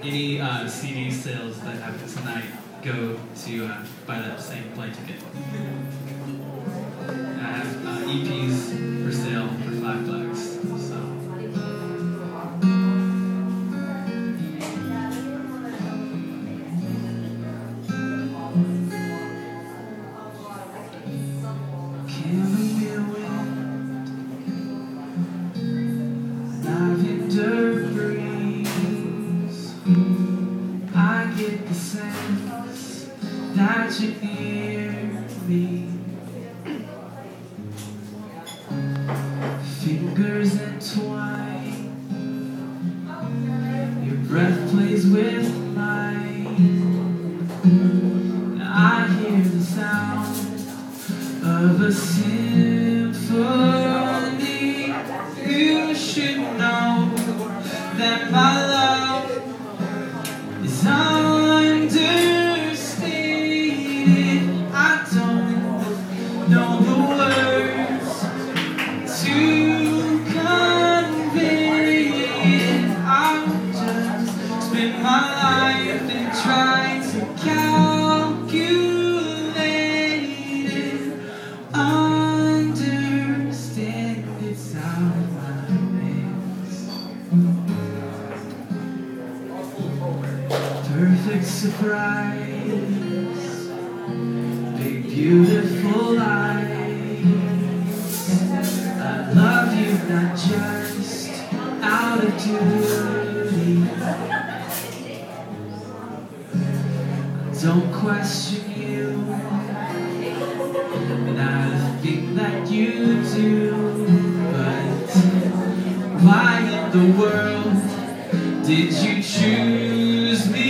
any CD sales that happen tonight go to buy that same plane ticket. And I have EPs for sale for $5. So. I get the sense that you're near me. Fingers entwine, your breath plays with mine. I hear the sound of a symphony. You should know that my love is understated. I don't know the words to convey it. I'll just spend my life and try to calculate it. Understand it's out of my hands. Perfect surprise, big beautiful eyes. I love you not just out of duty. I don't question you, not a thing that you do. But why in the world did you choose me?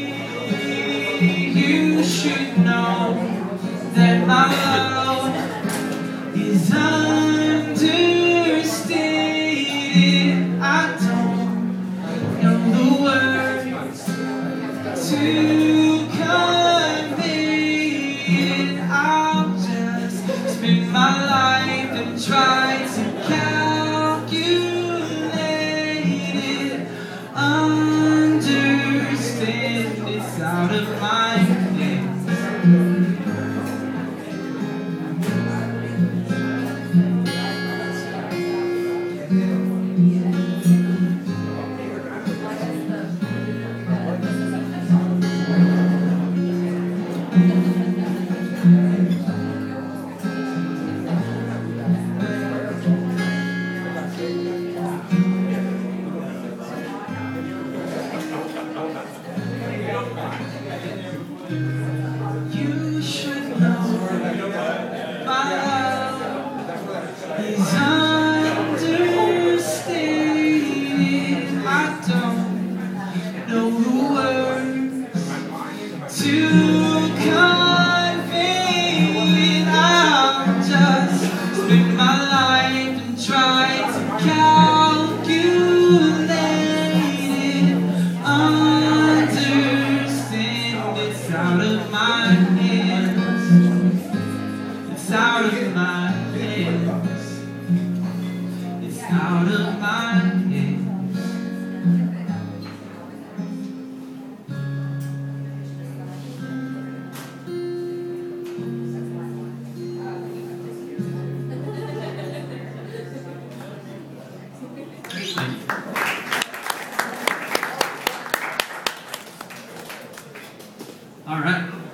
You should know that my love is understated. I don't know the words to convey it. I'll just spend my life and try to calculate it. Understand it's out of my hands. You should know my love is understated. I don't know the words to convey it. I'll just spend my life and try to calculate it. Understand it's out of my hands. It's out of my hands. It's out of my hands. All right.